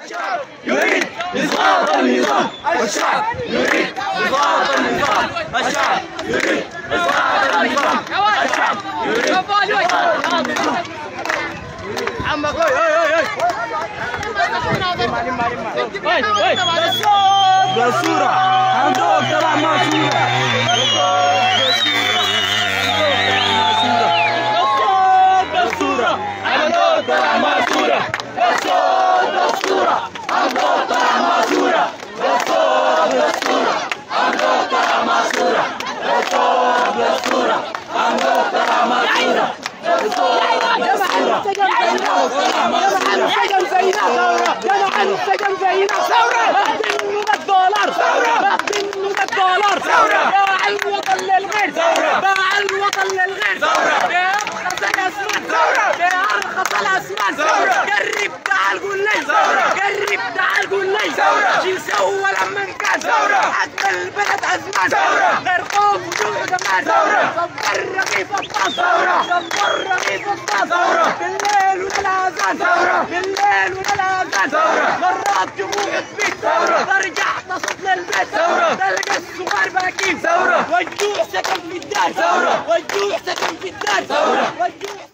الشعب يريد إسقاط النظام. الشعب يريد إسقاط النظام. الشعب يريد إسقاط النظام. الشعب يريد إسقاط النظام. عمك بصورة عندك طلع ماسورة. بصورة عندك طلع ماسورة. بصورة عندك طلع ماسورة. بصورة عندك طلع ماسورة. بصورة عندك طلع ماسورة. السجن زينا جماعة السجن زينا ثورة. باخدين $100 ثورة. باخدين $100 ثورة. باع الوطن للغير ثورة. باع الوطن للغير ثورة. بأرخص الأسمنت ثورة. بأرخص الأسمنت ثورة. قرب تعال قول لي ثورة. قرب تعال قول لي ثورة. شو سوى لما كان ثورة. حتى البلد أزمان ثورة. غير خوف وجوع كمان ثورة. صبر رغيف الطاس ثورة. صبر رغيف الطاس ثورة. بالليل وللأذان ثورة. بالليل وللأذان ثورة. مرات دموع تبيت ثورة. ترجع تصل للبيت ثورة. تلقى الصغار باكين ثورة. والجوع سكن في الدار ثورة. والجوع سكن في الدار ثورة. والجوع